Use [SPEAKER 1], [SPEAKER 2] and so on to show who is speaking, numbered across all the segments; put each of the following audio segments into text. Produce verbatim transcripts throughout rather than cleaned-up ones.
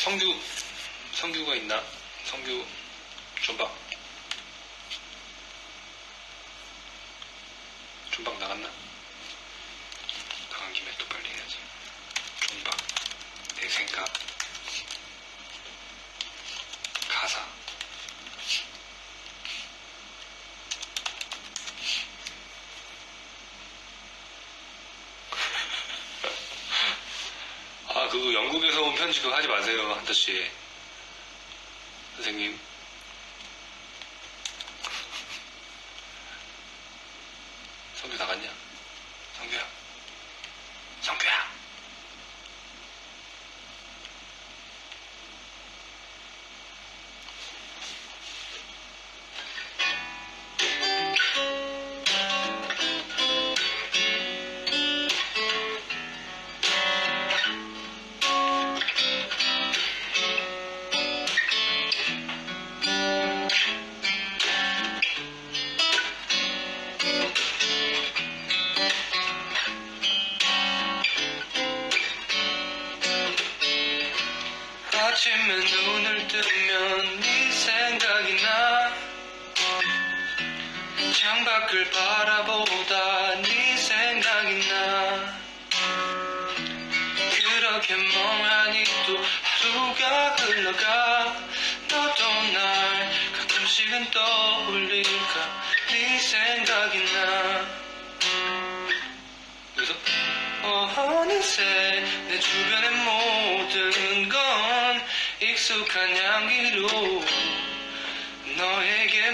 [SPEAKER 1] 성규, 성규가 있나? 성규, 존박. 존박 나갔나? 나간 김에 또 빨리 해야지. 존박, 내 생각, 가사. 아, 그거 영국에서 온 편지 그거 하지 마세요, 한타씨. 선생님. 성규 나갔냐? 성규야. 성규야. 아침에 눈을 뜨면 네 생각이 나. 창밖을 바라보다 네 생각이 나. 그렇게 멍하니 또 하루가 흘러가. 너도 날 가끔씩은 떠올릴까. 네 생각이 나. 그래서 어느새 내 주변의 모든 건 익숙한 향기로 너에게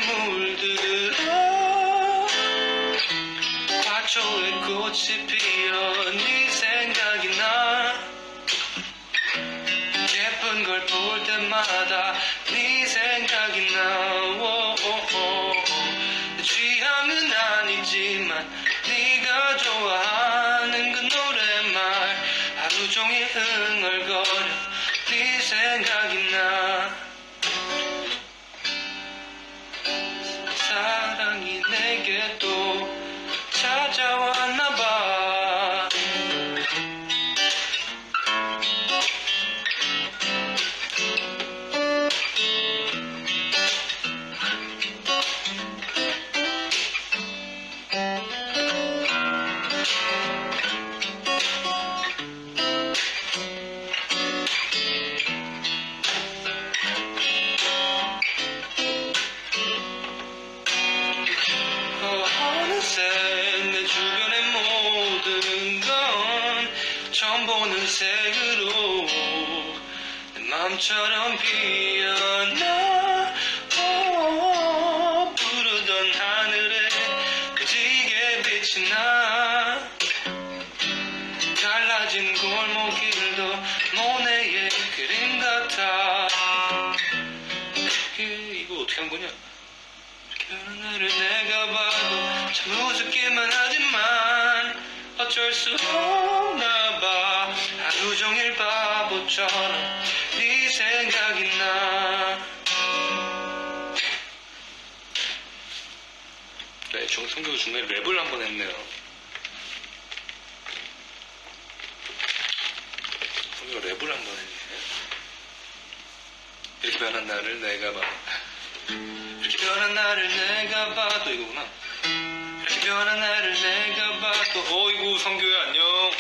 [SPEAKER 1] 물들어. 화초에 꽃이 피어 네 생각이 나. 예쁜 걸 볼 때마다 네 생각이 나. 취향은 아니지만 네가 좋아하는 그 노래말 하루 종일 흥얼거려 네 생각이 나. 사랑이 내게 또 찾아왔나봐. 내 주변의 모든 건 처음 보는 색으로 내 맘처럼 피어나. 오, 부르던 하늘에 그지게 빛이 나. 갈라진 골목길도 모네의 그림 같아. 이게 이거 어떻게 한 거냐? 그런 나를 내가 봐도 참 우습기만 하지만 어쩔 수 없나봐. 하루 종일 바보처럼 네 생각이 나. 네, 성규 중간에 랩을 한번 했네요. 성규가 랩을 한번 했네. 이렇게 변한 나를 내가 봐. 이렇게 변한 나를 내가 봐도 이거구나. 이렇게 변한 나를 내가 봐도. 어이구 성규야 안녕.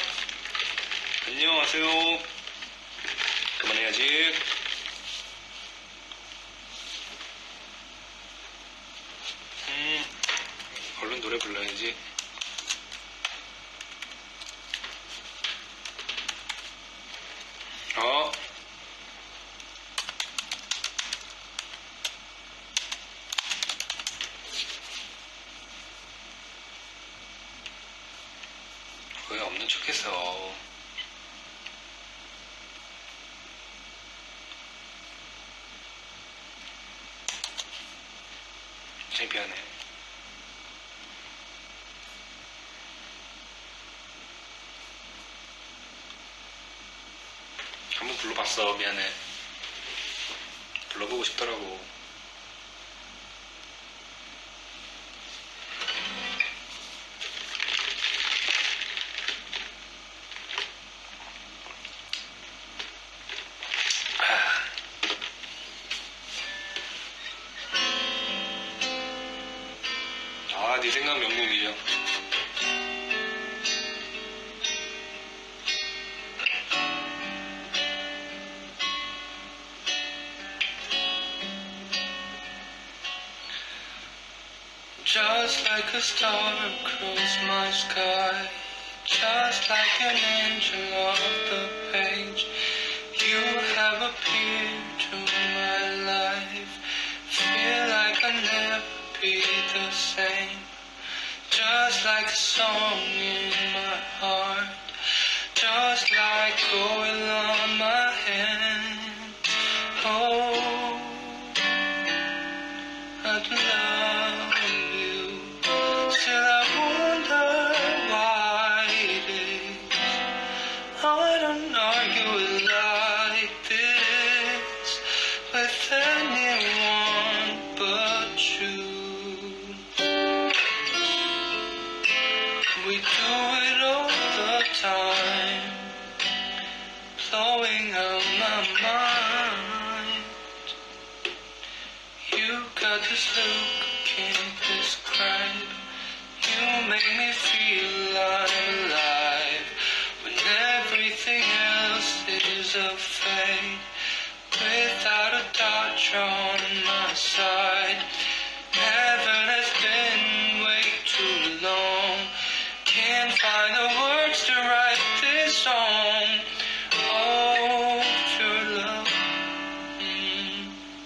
[SPEAKER 1] 안녕하세요. 그만해야지. 음 얼른 노래 불러야지. 어 왜 없는 척했어. 창피하네. 한번 불러봤어. 미안해. 불러보고 싶더라고. 아. 내 생각 명곡이죠. Just like a star across my sky, just like an angel off the page, you have appeared to my life. Feel like I'll never be the same. Just like a song in my heart, just like oil on my hand. Oh, I'd love you. Still I wonder why it is I don't argue like this with anyone but you. We do it all the time, blowing out my mind. You got this look I can't describe. You make me feel alive when everything else is a fake. Without a doubt you're on my side. Heaven has been way too long. Can't find the words to write this song. Oh, pure love. Mm.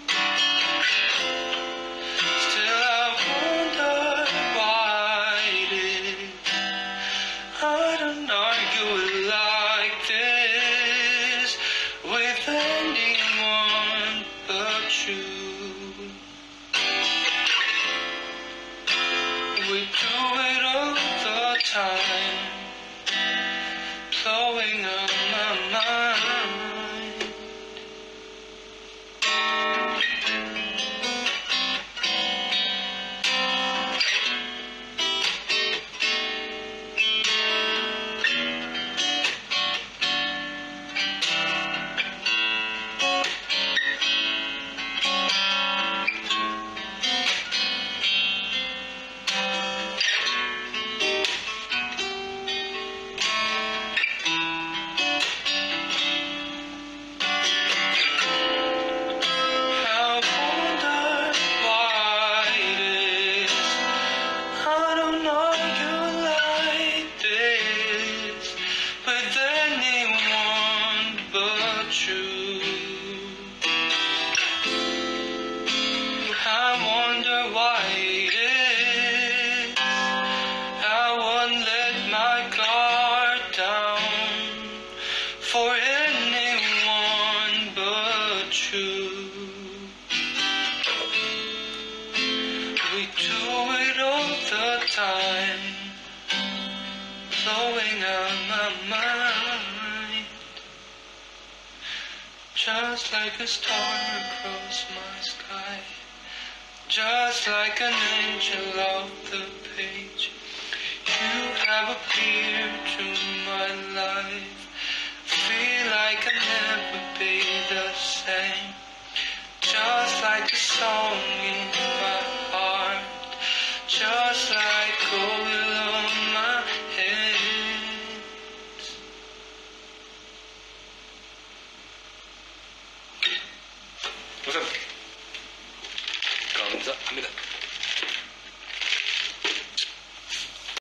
[SPEAKER 1] Still I wonder why it is I don't argue like this with anyone but you. We do it all the time, blowing up my mind. I wonder why it is I won't let my guard down for anyone but you. We do it all the time, blowing out my mind. Just like a star across my sky, just like an angel off the page, you have appeared to my life. Feel like I'll never be the same. Just like a song in my heart, just like oil on my head. 감사합니다. 감사합니다.